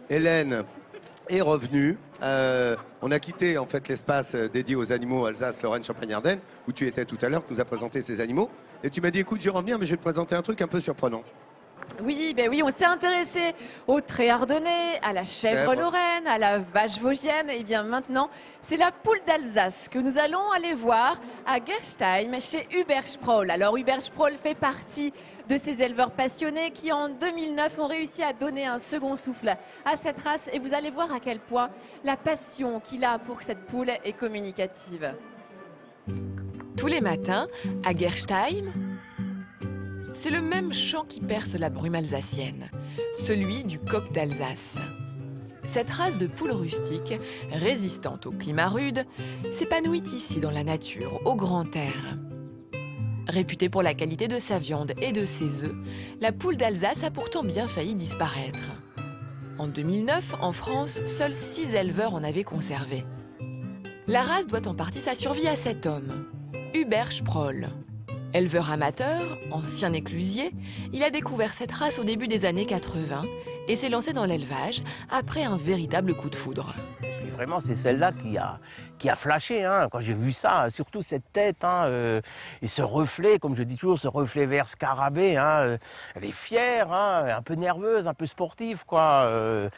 Hélène est revenue. On a quitté en fait l'espace dédié aux animaux Alsace, Lorraine, Champagne-Ardenne, où tu étais tout à l'heure, tu nous as présenté ces animaux. Et tu m'as dit, écoute, je vais revenir, mais je vais te présenter un truc un peu surprenant. Oui, ben oui, on s'est intéressé au trait ardennais, à la chèvre lorraine, à la vache vosgienne. Et bien maintenant, c'est la poule d'Alsace que nous allons aller voir à Gerstheim chez Hubert Sproul. Alors Hubert Sproul fait partie de ces éleveurs passionnés qui en 2009 ont réussi à donner un second souffle à cette race. Et vous allez voir à quel point la passion qu'il a pour cette poule est communicative. Tous les matins, à Gerstheim, c'est le même chant qui perce la brume alsacienne, celui du coq d'Alsace. Cette race de poule rustique, résistante au climat rude, s'épanouit ici dans la nature, au grand air. Réputée pour la qualité de sa viande et de ses œufs, la poule d'Alsace a pourtant bien failli disparaître. En 2009, en France, seuls 6 éleveurs en avaient conservé. La race doit en partie sa survie à cet homme, Hubert Sproul. Éleveur amateur, ancien éclusier, il a découvert cette race au début des années 80 et s'est lancé dans l'élevage après un véritable coup de foudre. Et vraiment, c'est celle-là qui a flashé, hein, quand j'ai vu ça, surtout cette tête, hein, et ce reflet, comme je dis toujours, ce reflet vert scarabée. Hein, elle est fière, hein, un peu nerveuse, un peu sportive, quoi.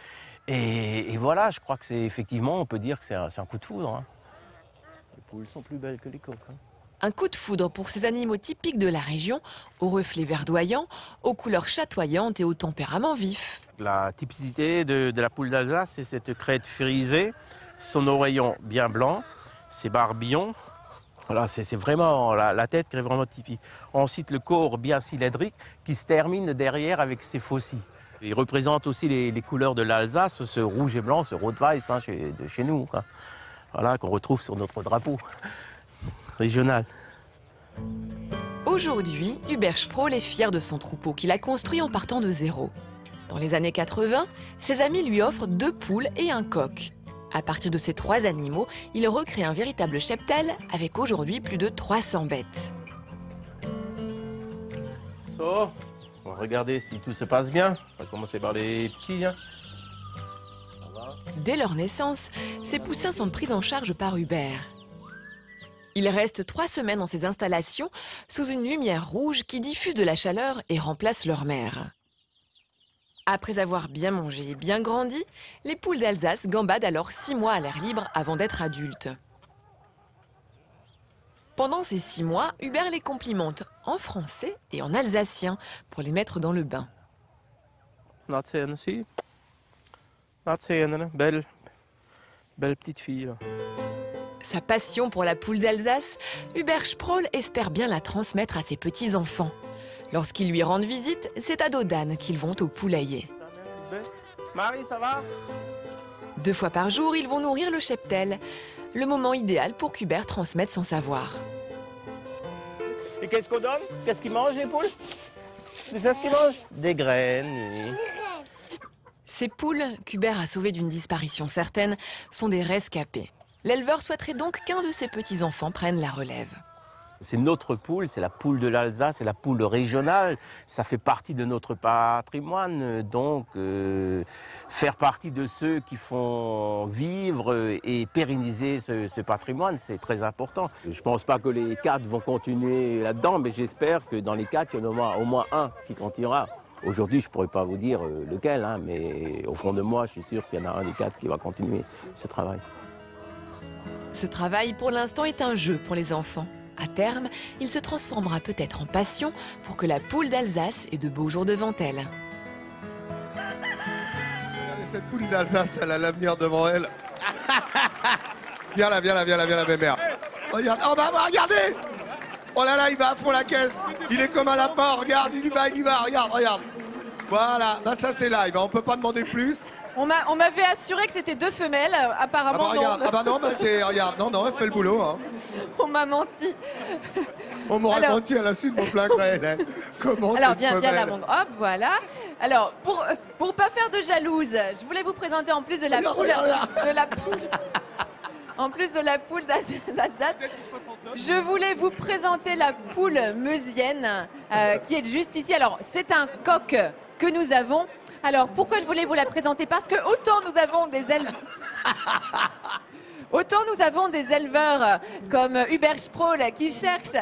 Et voilà, je crois que c'est effectivement, on peut dire que c'est un coup de foudre. Hein. Les poules sont plus belles que les coqs. Hein. Un coup de foudre pour ces animaux typiques de la région, aux reflets verdoyants, aux couleurs chatoyantes et au tempérament vif. La typicité de la poule d'Alsace, c'est cette crête frisée, son oreillon bien blanc, ses barbillons. Voilà, c'est vraiment la tête qui est vraiment typique. Ensuite, le corps bien cylindrique qui se termine derrière avec ses faucilles. Il représente aussi les couleurs de l'Alsace, ce rouge et blanc, ce rot-weiss hein, de chez nous, quoi. Voilà, qu'on retrouve sur notre drapeau régional. Aujourd'hui, Hubert Sproul est fier de son troupeau qu'il a construit en partant de zéro. Dans les années 80, ses amis lui offrent 2 poules et un coq. À partir de ces 3 animaux, il recrée un véritable cheptel avec aujourd'hui plus de 300 bêtes. So, on va regarder si tout se passe bien. On va commencer par les petits. Hein. Dès leur naissance, ces poussins sont pris en charge par Hubert. Ils restent 3 semaines dans ces installations sous une lumière rouge qui diffuse de la chaleur et remplace leur mère. Après avoir bien mangé et bien grandi, les poules d'Alsace gambadent alors 6 mois à l'air libre avant d'être adultes. Pendant ces 6 mois, Hubert les complimente en français et en alsacien pour les mettre dans le bain. Belle petite fille. Là. Sa passion pour la poule d'Alsace, Hubert Sproul espère bien la transmettre à ses petits-enfants. Lorsqu'ils lui rendent visite, c'est à Dodane qu'ils vont au poulailler. Marie, ça va? 2 fois par jour, ils vont nourrir le cheptel. Le moment idéal pour qu'Hubert transmette son savoir. Et qu'est-ce qu'on donne? Qu'est-ce qu'ils mangent, les poules? Tu sais ce qu'ils mangent? Des graines, oui. Ces poules, qu'Hubert a sauvées d'une disparition certaine, sont des rescapés. L'éleveur souhaiterait donc qu'un de ses petits-enfants prenne la relève. C'est notre poule, c'est la poule de l'Alsace, c'est la poule régionale. Ça fait partie de notre patrimoine. Donc, faire partie de ceux qui font vivre et pérenniser ce patrimoine, c'est très important. Je ne pense pas que les 4 vont continuer là-dedans, mais j'espère que dans les 4, il y en aura au moins un qui continuera. Aujourd'hui, je ne pourrais pas vous dire lequel, hein, mais au fond de moi, je suis sûr qu'il y en a un des 4 qui va continuer ce travail. Ce travail, pour l'instant, est un jeu pour les enfants. À terme, il se transformera peut-être en passion pour que la poule d'Alsace ait de beaux jours devant elle. Regardez, cette poule d'Alsace, elle a l'avenir devant elle. Viens là, ma mère. Regarde, oh bah regardez! Oh là là, il va à fond la caisse. Il est comme un lapin, regarde, il y va, regarde. Voilà, bah ça c'est live, on peut pas demander plus. On m'avait assuré que c'était 2 femelles, apparemment ah bah, regarde, non. Ah bah non, bah c'est, regarde, non, elle fait le boulot. Hein. On m'a menti. On m'aura menti à la suite de mon plein gré, Hélène. Comment alors viens là, mon grand. Hop, voilà. Alors, pour pas faire de jalouse, je voulais vous présenter en plus de la poule... En plus de la poule d'Alsace, je voulais vous présenter la poule meusienne qui est juste ici. Alors, c'est un coq que nous avons. Alors, pourquoi je voulais vous la présenter? Parce que autant nous avons des autant nous avons des éleveurs comme Hubert Sproul qui cherchent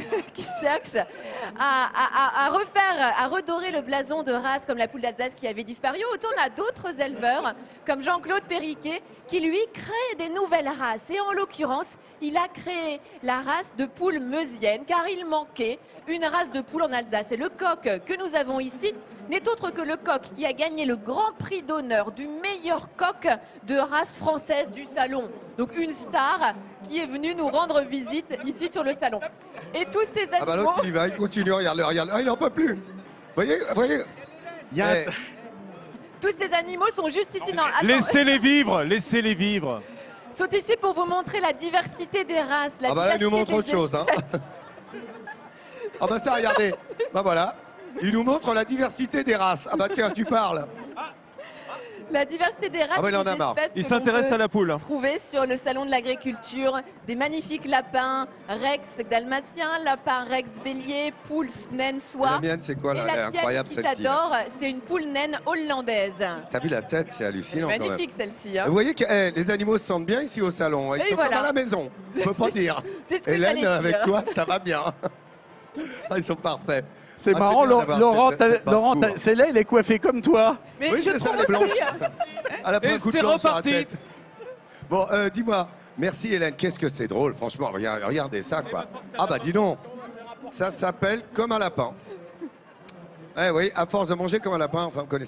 à refaire, à redorer le blason de race comme la poule d'Alsace qui avait disparu. Autant on a d'autres éleveurs comme Jean-Claude Périquet qui lui crée des nouvelles races. Et en l'occurrence, il a créé la race de poule meusienne car il manquait une race de poule en Alsace. Et le coq que nous avons ici n'est autre que le coq qui a gagné le grand prix d'honneur du meilleur coq de race française du salon. Donc une star qui est venue nous rendre visite ici sur le salon. Et tous ces animaux... Ah bah l'autre il y va, il continue, regarde-le, regarde. Ah, il n'en peut plus. Voyez. Il y a un- Eh, Tous ces animaux sont juste ici. Non, attends, Laissez-les vivre, laissez-les vivre. sont ici pour vous montrer la diversité des races. La ah bah là, il nous montre diversité autre des chose. Hein. Ah bah ça, regardez. Bah voilà. Il nous montre la diversité des races. Ah bah tiens, tu parles. La diversité des races. Ah bah, il en a des marre. espèces Il que s'intéresse l'on à la poule. peut trouver sur le salon de l'agriculture des magnifiques lapins Rex dalmatien, lapin Rex bélier, poule naine La soie. mienne, c'est quoi Et là? la Elle est tienne incroyable qui celle-ci. là. t'adore, c'est une poule naine hollandaise. T'as vu la tête, c'est hallucinant quand même. Magnifique celle-ci. Hein. Vous voyez que les animaux se sentent bien ici au salon. Ils Et sont voilà. comme à la maison. On peut pas dire. C'est ce que Hélène, j'allais avec dire. toi, ça va bien. Ah, ils sont parfaits. C'est Ah, marrant, bien d'avoir Laurent, cette Laurent, basse-cour. celle-là, il est coiffé comme toi. Mais Oui, je c'est ça, trouve les blanches. aussi- Elle a plein Et de coups de c'est blanc sur la reparti. tête. Bon, dis-moi, merci Hélène, qu'est-ce que c'est drôle, franchement, regardez ça, quoi. Ah bah dis donc, ça s'appelle comme un lapin. Eh oui, à force de manger comme un lapin, enfin, vous connaissez.